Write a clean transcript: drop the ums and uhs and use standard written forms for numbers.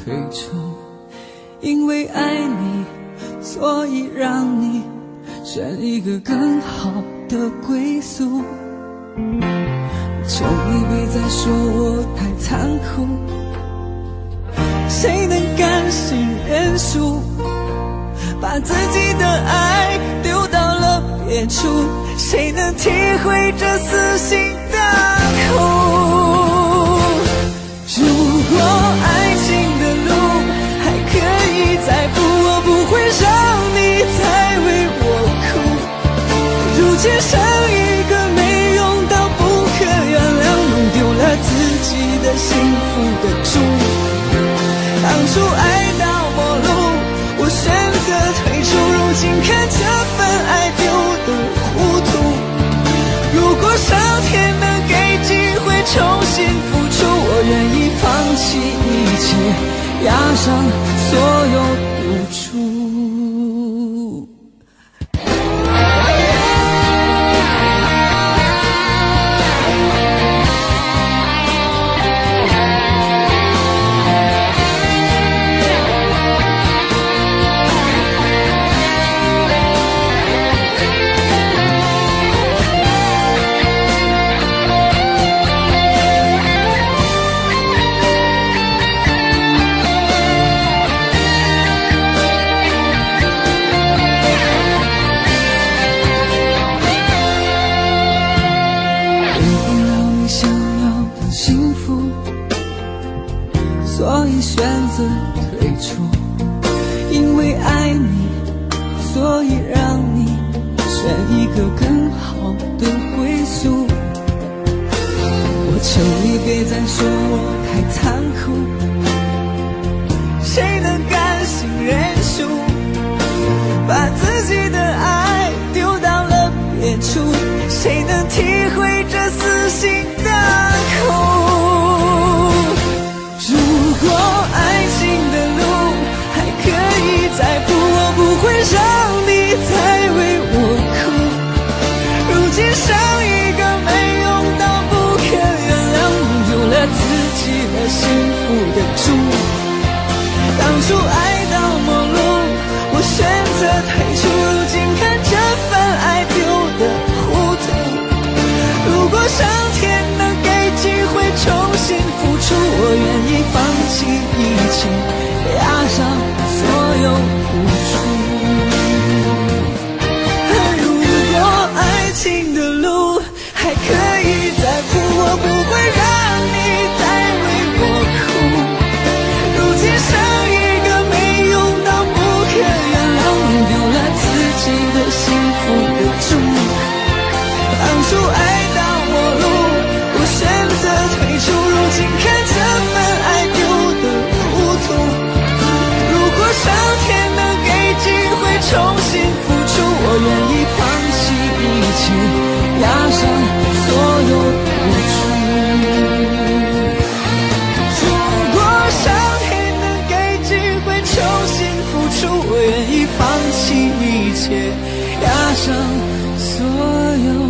退出。因为爱你，所以让你选一个更好的归宿。求你别再说我太残酷，谁能甘心认输，把自己的爱丢到了别处，谁能体会这撕心的苦？如果爱情的路还可以再步，我不会让你再为我哭。如今剩一个没用到不可原谅，弄丢了自己的幸福的主。当初爱到末路，我选择退出，如今看这份爱丢得糊涂。如果上天能给机会重新付出，我愿意放弃一切，押上所有付出。所以选择退出，因为爱你，所以让你选一个更好的归宿。我求你别再说我太残酷，谁能甘心认输，把自己的爱丢到了别处，谁能体会这撕心的苦？如果爱情的路还可以再步，我不会让你再为我哭。如今剩一个没用到不可原谅，弄丢了自己的幸福的主。当初爱到末路，我选择退出，如今看这份爱丢得糊涂。如果上天能给机会重新付出，我愿意放弃一切，押上所有付出。如果爱情的路还可以再步，我不会让你再为我哭。如今剩一个没用到不可原谅，弄丢了自己的幸福的主。当初爱到末路，我选择退出，如今看这份爱丢得糊涂。如果上天能给机会重新付出，我愿意放弃一切，押上所有付出。如果上天能给机会重新付出，我愿意放弃一切，押上所有